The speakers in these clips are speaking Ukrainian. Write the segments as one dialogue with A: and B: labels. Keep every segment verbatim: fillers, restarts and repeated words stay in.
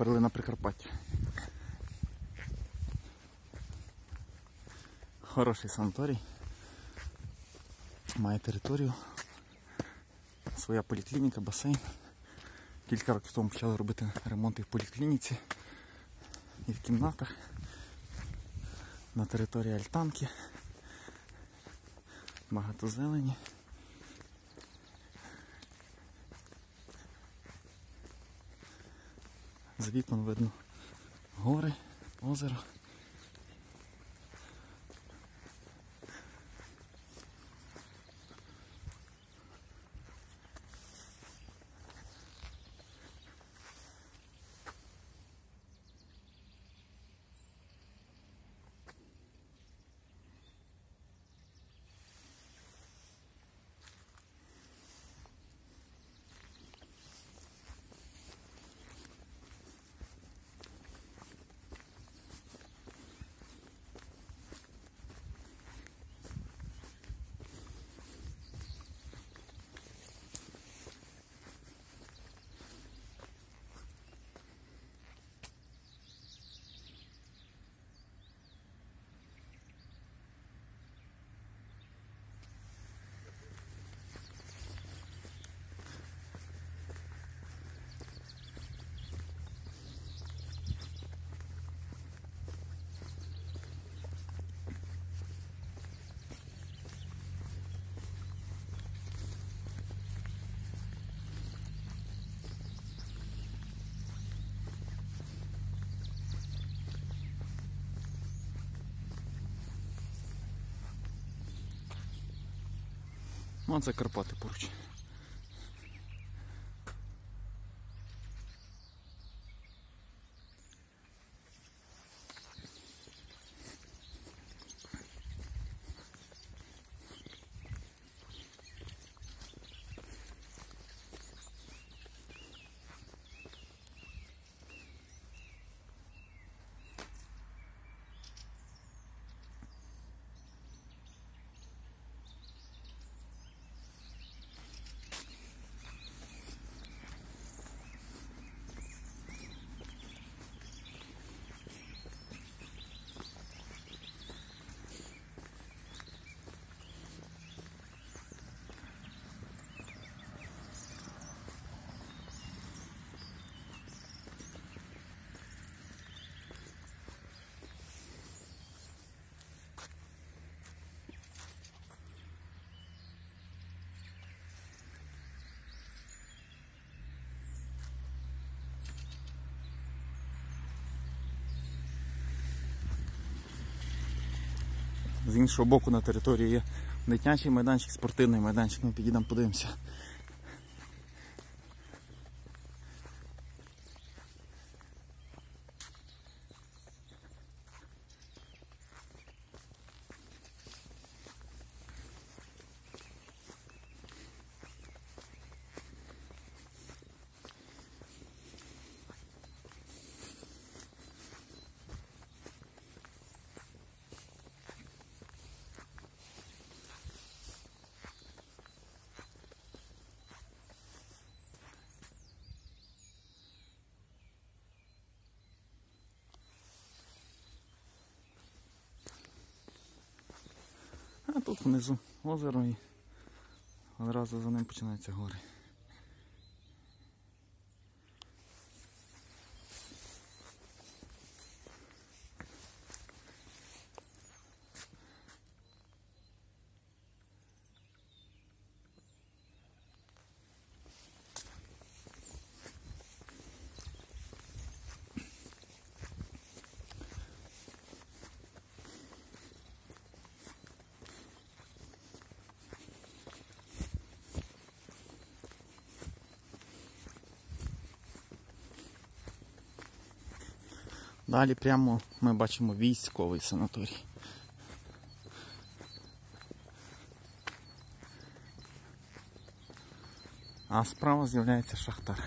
A: Перлина Прикарпаття. Хороший санаторій. Має територію. Своя поліклініка, басейн. Кілька років тому почали робити ремонти в поліклініці і в кімнатах. На території альтанки. Багато зелені. З вікон видно гори, озеро. Ну, це Карпати поруч. З іншого боку на території є дитячий майданчик, спортивний майданчик. Ми підійдемо, подивимося. А тут внизу озеро і одразу за ним починаються гори. Далі прямо ми бачимо військовий санаторій. А справа з'являється шахтар.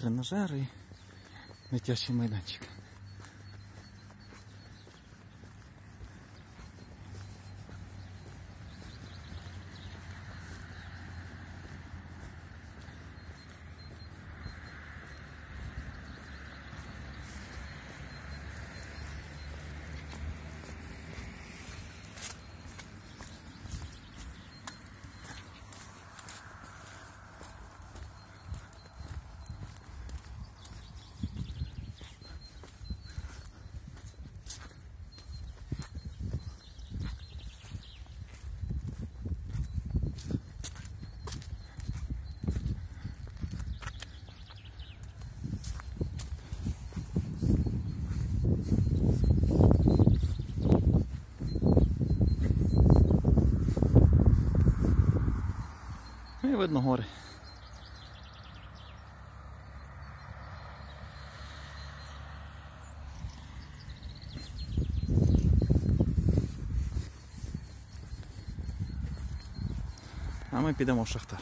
A: тренажер і дитячий майданчик. І видно гори. А ми підемо в Шахтар.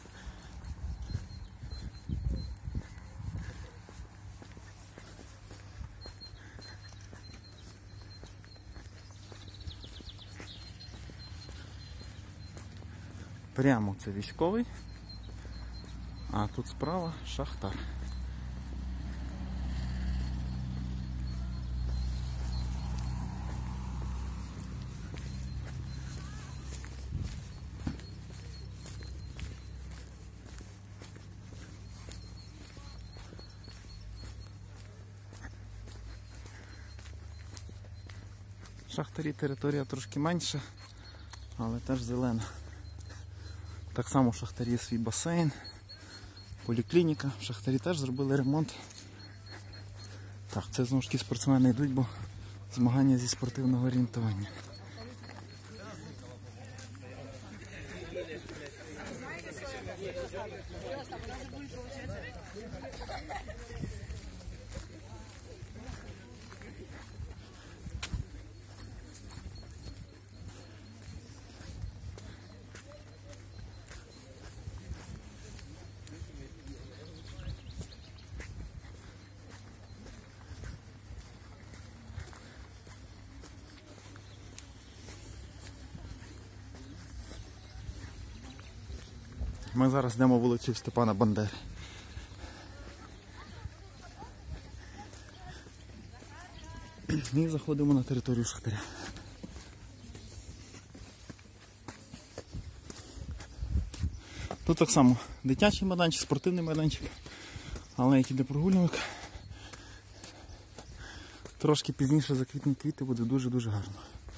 A: Прямо це військовий, а тут справа Шахтар. В Шахтарі територія трошки менша, але теж зелена. Так само в Шахтарі є свій басейн, поліклініка. В Шахтарі теж зробили ремонт. Так, це знову ж таки спортсмени йдуть, бо змагання зі спортивного орієнтування. Ми зараз йдемо вулицею Степана Бандери. І заходимо на територію Шахтаря. Тут так само дитячий майданчик, спортивний майданчик, але як іде прогулянок, трошки пізніше заквітнуть квіти, буде дуже-дуже гарно.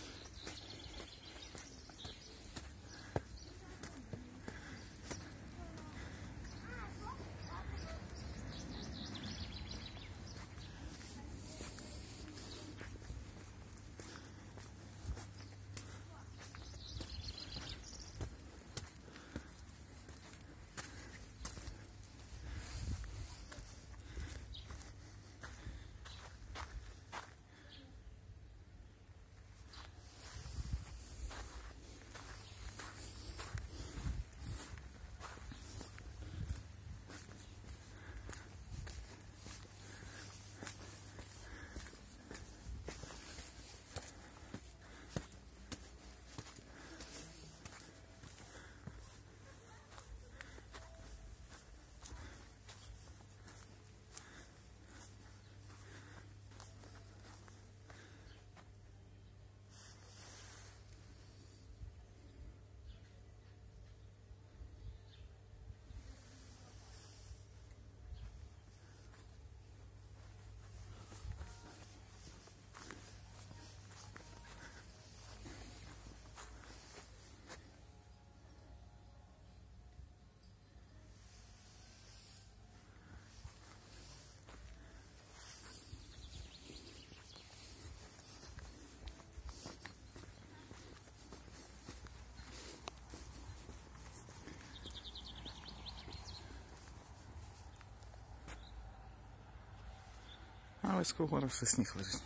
A: А ось в горах ще сніг лежить.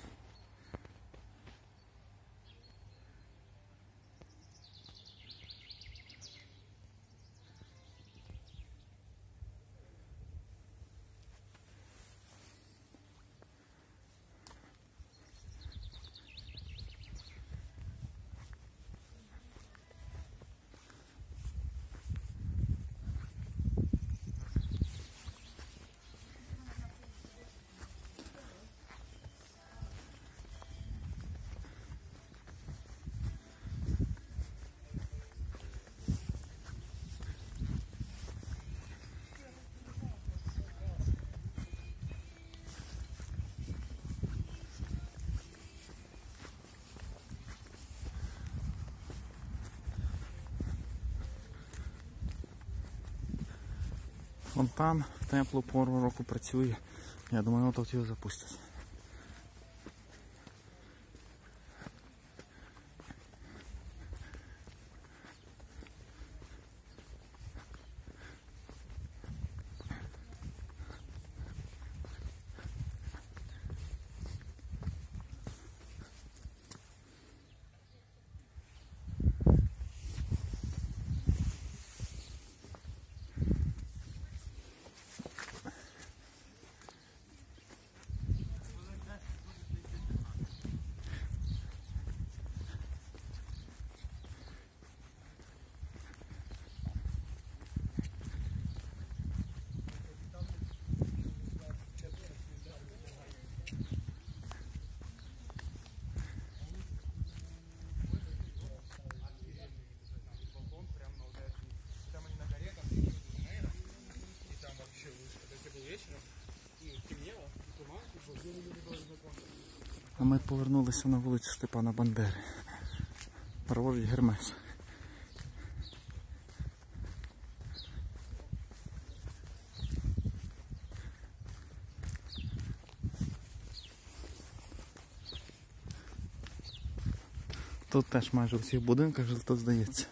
A: фонтан в теплу пору року працює. Я думаю, от його запустять. А ми повернулися на вулицю Степана Бандери. Праворуч Гермес. Тут теж майже у всіх будинках житло здається.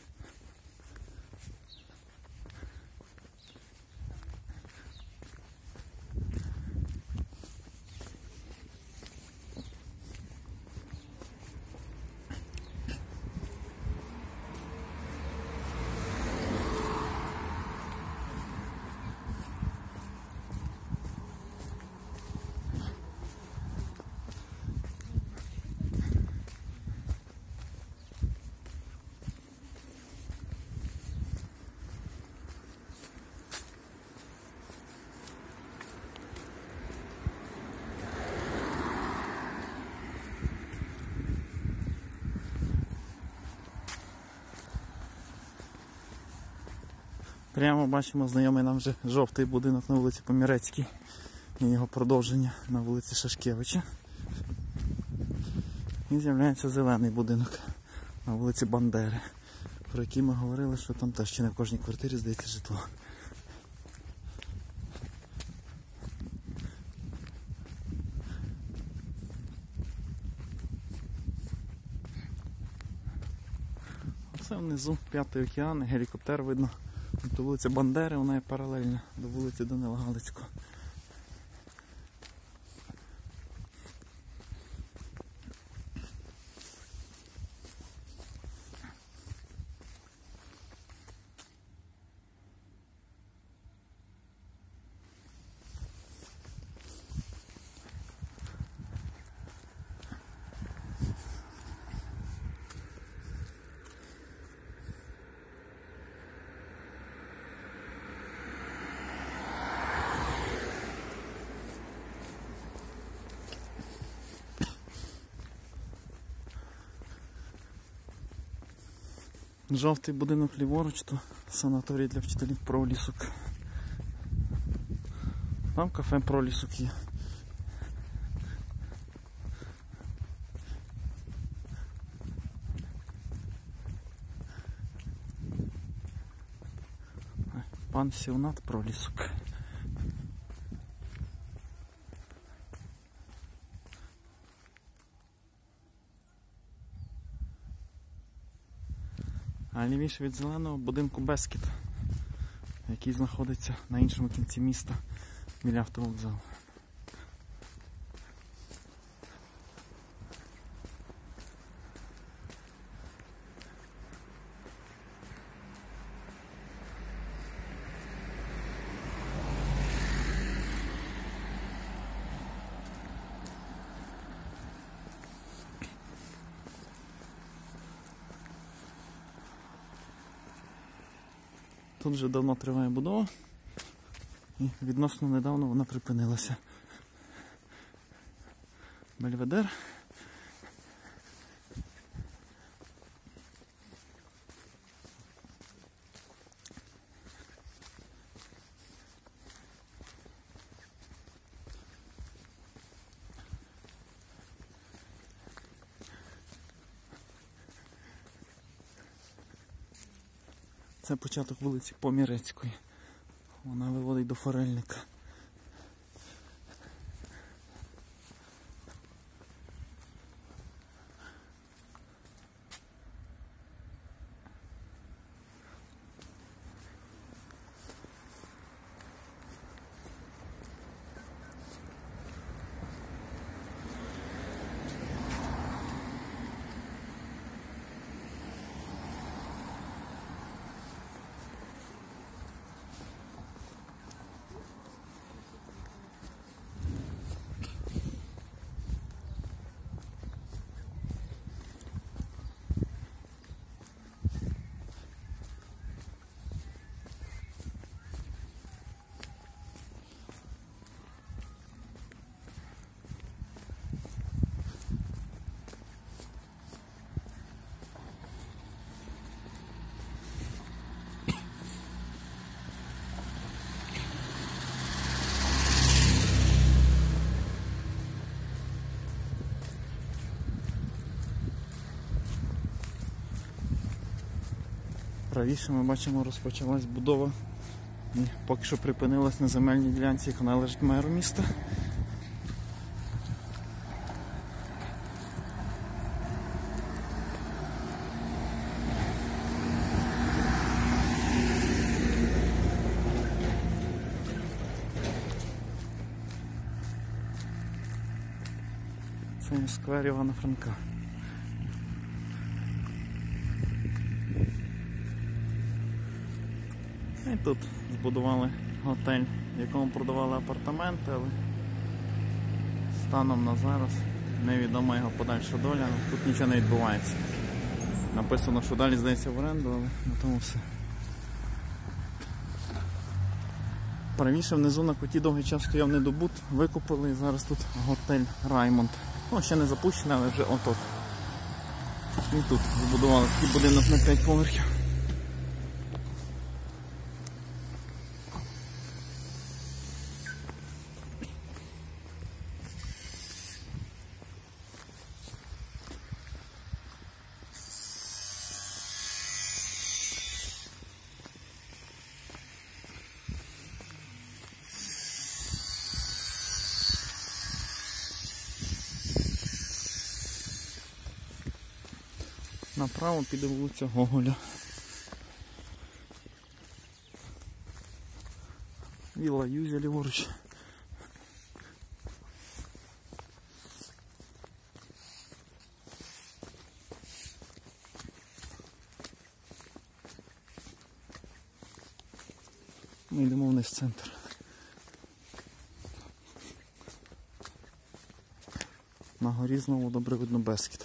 A: Прямо бачимо знайомий нам вже жовтий будинок на вулиці Помірецькій і його продовження на вулиці Шашкевича. І з'являється зелений будинок на вулиці Бандери, про який ми говорили, що там теж ще не в кожній квартирі здається житло. Оце внизу П'ятий океан, гелікоптер видно. Тобто вулиця Бандери, вона є паралельна до вулиці Данила Галицького. Жовтий будинок ліворуч, то санаторій для вчителів Пролісок. Там кафе Пролісок є. Пансіонат Пролісок. А лівіше від зеленого будинку Бескіт, який знаходиться на іншому кінці міста біля автовокзалу. Тут вже давно триває будова і відносно недавно вона припинилася. Бельведер. Це початок вулиці Помірецької. Вона виводить до форельника. Правіше ми бачимо, розпочалась будова і поки що припинилась на земельній ділянці, яка належить меру міста. Це сквер Івана Франка. І тут збудували готель, в якому продавали апартаменти, але станом на зараз невідома його подальша доля, тут нічого не відбувається. Написано, що далі здається в оренду, але на тому все. Правіше внизу на куті довгий час стояв недобут, викупили і зараз тут готель Раймонд. Ну, ще не запущений, але вже от-от. І тут збудували такий будинок на п'ять поверхів. Направо піде вулиця Гоголя. Вілла Юзя ліворуч. Ми йдемо вниз в центр. На горі знову добре видно Бескід.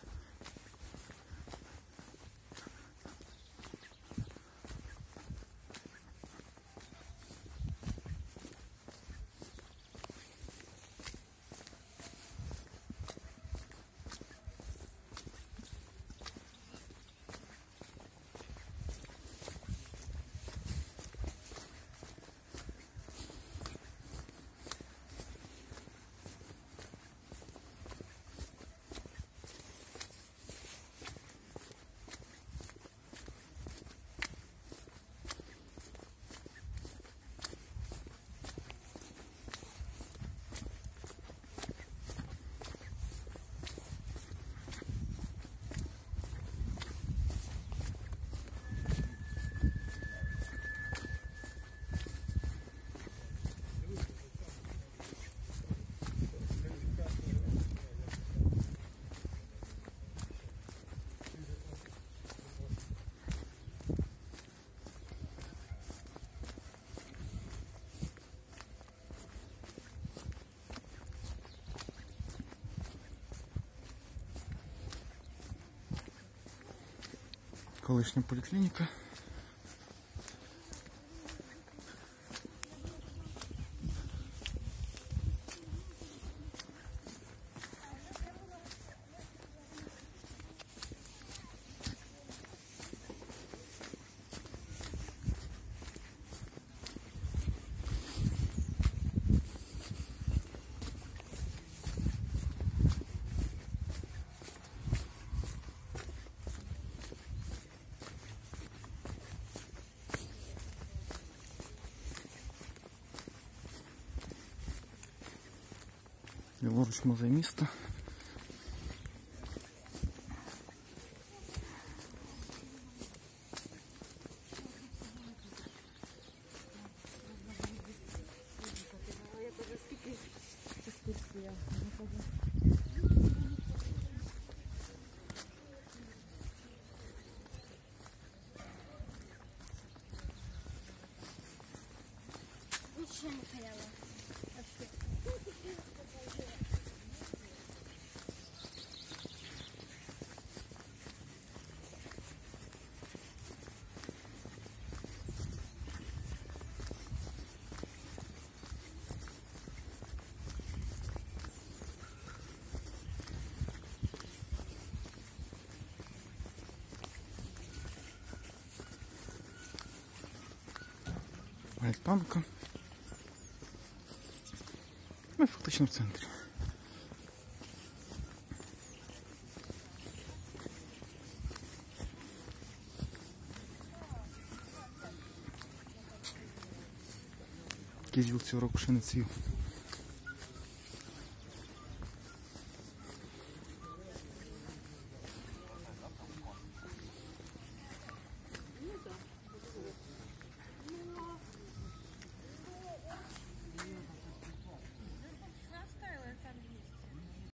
A: Колишня поліклініка. Ліворуч музей міста. Альтанка. Ми фактично в центрі. Кізіл цього року ще не цвів.